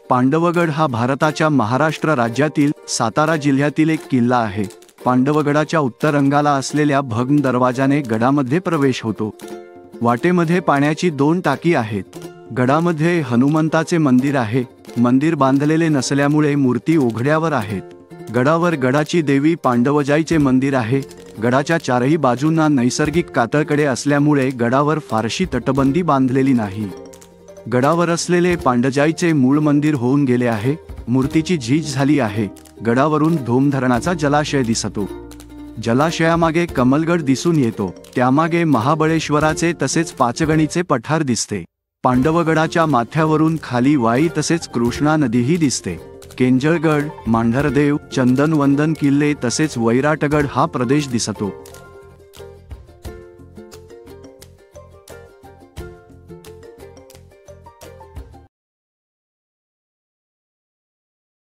पांडवगड हा भारताच्या महाराष्ट्र राज्यातील सातारा जिल्ह्यातील एक किल्ला आहे। पांडवगडाच्या उत्तर अंगाला असलेल्या भग्न दरवाजाने गडामध्ये प्रवेश होतो। वाटेमध्ये पाण्याची 2 टाकी आहेत। गडामध्ये हनुमंताचे मंदिर आहे। मंदिर बांधलेले नसल्यामुळे मूर्ती उघड्यावर आहेत। गडावर गडाची देवी पांडवजाईचे मंदिर आहे। गडाच्या चारही बाजूंना नैसर्गिक कातळकडे असल्यामुळे गडावर फारशी तटबंदी बांधलेली नाही। गडावर असलेले पांडवजाईचे मूळ मंदिर होऊन गेले आहे। मूर्तीची झीज झाली आहे। गडावरून धोमधरणाचा जलाशय दिसतो। जलाशयामागे कमलगड दिसून येतो। त्यामागे महाबळेश्वराचे तसेच पाचगणीचे पठार दिसते। पांडवगडाच्या माथ्यावरून खाली वाई तसेच कृष्णा नदीही दिसते। केंजळगड, मांढरदेव, चंदनवंदन किल्ले तसेच वैराटगड हा प्रदेश दिसतो।